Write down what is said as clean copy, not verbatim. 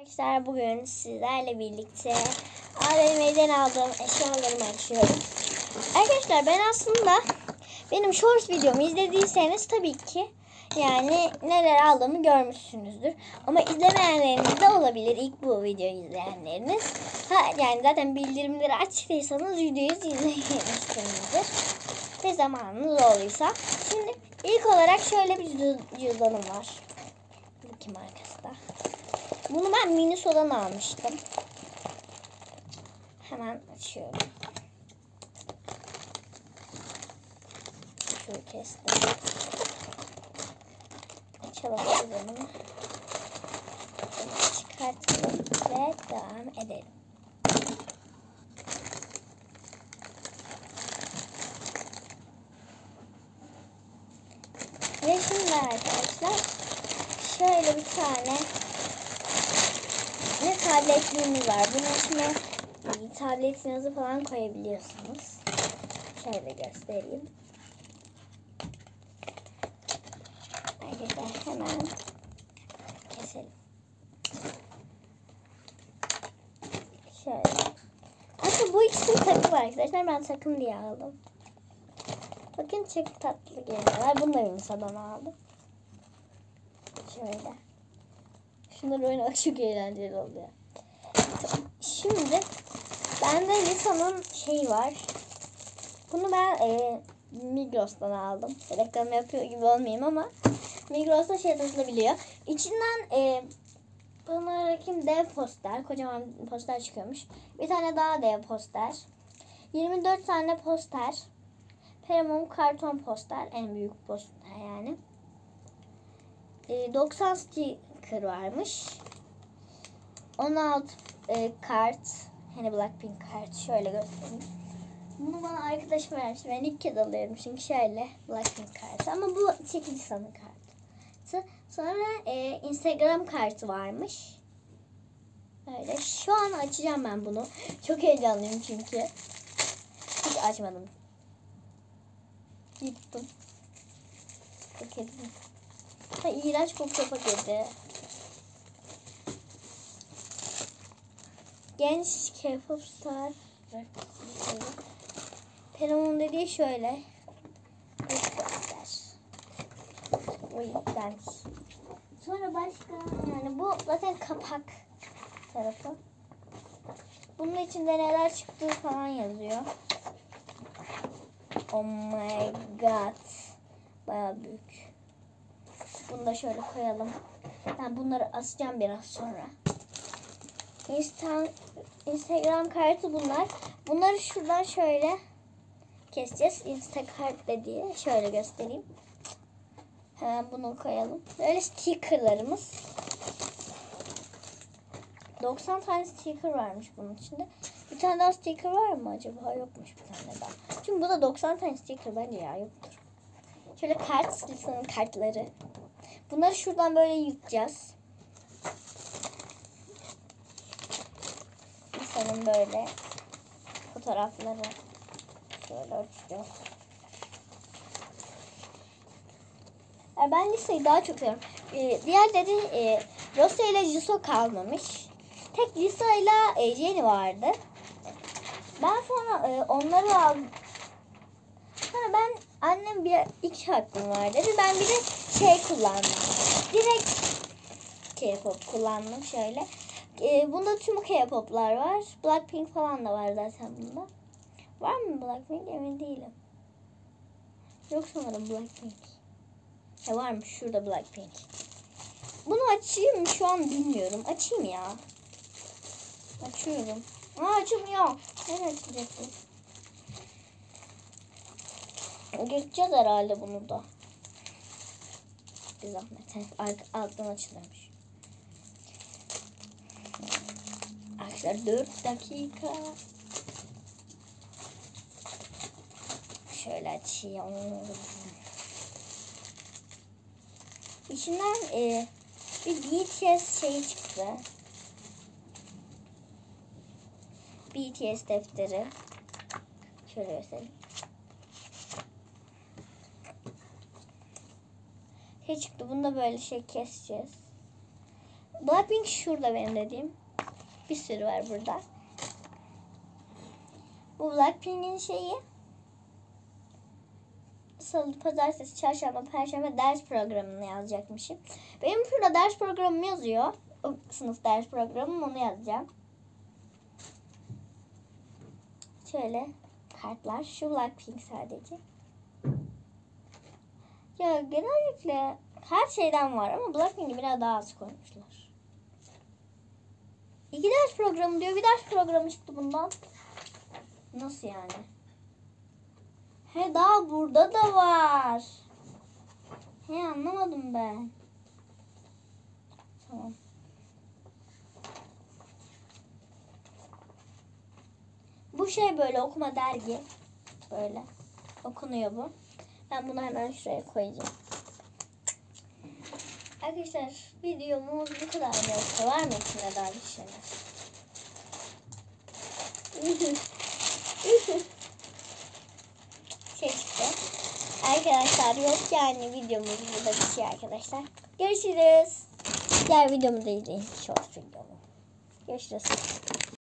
Arkadaşlar bugün sizlerle birlikte AVM'den aldığım eşyalarımı açıyorum. Arkadaşlar ben aslında benim shorts videomu izlediyseniz tabii ki yani neler aldığımı görmüşsünüzdür. Ama izlemeyenleriniz de olabilir, ilk bu videoyu izleyenleriniz. Yani zaten bildirimleri açtıysanız videoyu izlemişsinizdir. Ve zamanınız olduysa. Şimdi ilk olarak şöyle bir cüzdanım var. Bakayım arkasında. Bunu ben Miniso'dan almıştım. Hemen açıyorum. Şunu kestim. Açalım cüzdanımı. Çıkartalım ve devam edelim. Ve şimdi arkadaşlar şöyle bir tane tabletliğimiz var. Bunun içine tabletinizi falan koyabiliyorsunuz. Şöyle göstereyim. Arkadaşlar hemen keselim. Şöyle. Aslında bu ikisinin takı var arkadaşlar. Ben takım diye aldım. Bakın çok tatlı geliyorlar. Bunu da Miniso'dan aldım. Şöyle. Şunları oynamak çok eğlenceli oluyor. Şimdi bende Lisa'nın şeyi var. Bunu ben Migros'tan aldım. Reklam yapıyor gibi olmayayım ama Migros'ta şey satılabiliyor. İçinden bunlardaki dev poster, kocaman poster çıkıyormuş. Bir tane daha dev poster. 24 tane poster. Paramount karton poster, en büyük poster yani. 90 sticker varmış. 16 kart. Hani Blackpink kart. Şöyle göstereyim. Bunu bana arkadaşım vermiş. Ben ilk kez alıyorum çünkü şöyle Blackpink kartı. Ama bu çekili sanı kartı. Sonra Instagram kartı varmış. Öyle. Şu an açacağım ben bunu. Çok heyecanlıyım çünkü. Hiç açmadım. Yuttum. Paketi. Ha, iğrenç kokuyor paketi. Genç K-pop star. Paramount dediği şöyle. O yüzden. Sonra başka yani bu zaten kapak tarafı. Bunun içinde neler çıktığı falan yazıyor. Oh my god. Bayağı büyük. Bunu da şöyle koyalım. Ben bunları asacağım biraz sonra. Instagram kartı bunlar. Bunları şuradan şöyle keseceğiz. Instakart dediği. Şöyle göstereyim. Hemen bunu koyalım. Böyle stickerlarımız. 90 tane sticker varmış bunun içinde. Bir tane daha sticker var mı acaba? Yokmuş bir tane daha. Çünkü bu da 90 tane sticker bence ya yoktur. Şöyle kart, Lisa'nın kartları. Bunları şuradan böyle yutacağız. Lisa'nın böyle fotoğrafları şöyle açacağız. Ben Lisa'yı daha çok seviyorum. Diğerleri Rosa ile Jisoo kalmamış. Tek Lisa ile Jennie vardı. Ben sonra onları aldım. Sonra ben annem iki hakkım var dedi. Ben bir de şey kullandım. Direkt K-pop kullandım şöyle. Bunda tüm K-pop'lar var. Blackpink falan da var zaten bunda. Var mı Blackpink? Emin değilim. Yok sanırım Blackpink. Varmış şurada Blackpink. Bunu açayım mı şu an bilmiyorum. Açayım ya. Açıyorum. Açılmıyor. Nereye açacak bu? Geçeceğiz herhalde bunu da. Bir zahmet. Alttan açılıyormuş. Arkadaşlar 4 dakika. Şöyle açayım. İçinden bir BTS şeyi çıktı. BTS defteri. Şöyle göstereyim. Şey çıktı. Bunda böyle şey keseceğiz. Blackpink şurada benim dediğim. Bir sürü var burada. Bu Blackpink'in şeyi. Salı, pazartesi, çarşamba, perşembe ders programını yazacakmışım. Benim şurada ders programım yazıyor. O sınıf ders programım, onu yazacağım. Şöyle kartlar. Şu Blackpink sadece. Ya genellikle her şeyden var ama Blackpink'i biraz daha az koymuşlar. 2 ders programı diyor. Bir ders programı çıktı bundan. Nasıl yani? He, daha burada da var. He, anlamadım ben. Tamam. Bu şey böyle okuma dergi. Böyle okunuyor bu. Ben bunu hemen şuraya koyacağım. Arkadaşlar videomuz bu kadar. Var mı içinde daha bir şeyler? Şey çıktı. Arkadaşlar yok yani, videomuz burada bitiyor arkadaşlar. Görüşürüz. Diğer videomu da izleyin. Short videomu. Görüşürüz.